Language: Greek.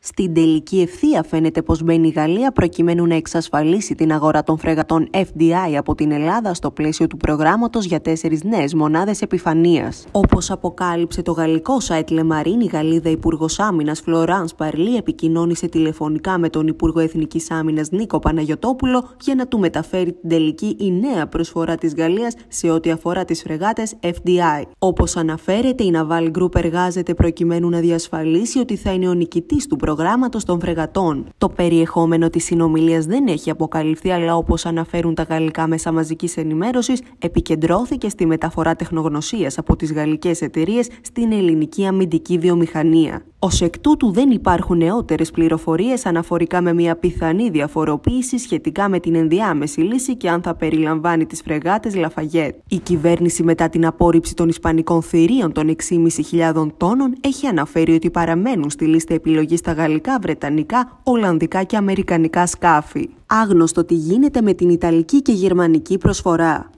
Στην τελική ευθεία φαίνεται πως μπαίνει η Γαλλία προκειμένου να εξασφαλίσει την αγορά των φρεγατών FDI από την Ελλάδα στο πλαίσιο του προγράμματος για 4 νέες μονάδες επιφανείας. Όπως αποκάλυψε το γαλλικό site Le Marin, η Γαλλίδα Υπουργός Άμυνας Φλωράνς Παρλί επικοινώνησε τηλεφωνικά με τον Υπουργό Εθνικής Άμυνας Νίκο Παναγιωτόπουλο για να του μεταφέρει την τελική η νέα προσφορά της Γαλλίας σε ό,τι αφορά τις φρεγάτες FDI. Όπως αναφέρεται, η Naval Group εργάζεται προκειμένου να διασφαλίσει ότι θα είναι ο νικητής του προγράμματος των φρεγατών. Το περιεχόμενο της συνομιλίας δεν έχει αποκαλυφθεί, αλλά όπως αναφέρουν τα γαλλικά μέσα μαζικής ενημέρωσης, επικεντρώθηκε στη μεταφορά τεχνογνωσίας από τις γαλλικές εταιρείες στην ελληνική αμυντική βιομηχανία. Ως εκ τούτου δεν υπάρχουν νεότερες πληροφορίες αναφορικά με μια πιθανή διαφοροποίηση σχετικά με την ενδιάμεση λύση και αν θα περιλαμβάνει τις φρεγάτες Λαφαγέτ. Η κυβέρνηση, μετά την απόρριψη των ισπανικών θηρίων των 6.500 τόνων, έχει αναφέρει ότι παραμένουν στη λίστα επιλογής τα γαλλικά, βρετανικά, ολλανδικά και αμερικανικά σκάφη. Άγνωστο τι γίνεται με την ιταλική και γερμανική προσφορά.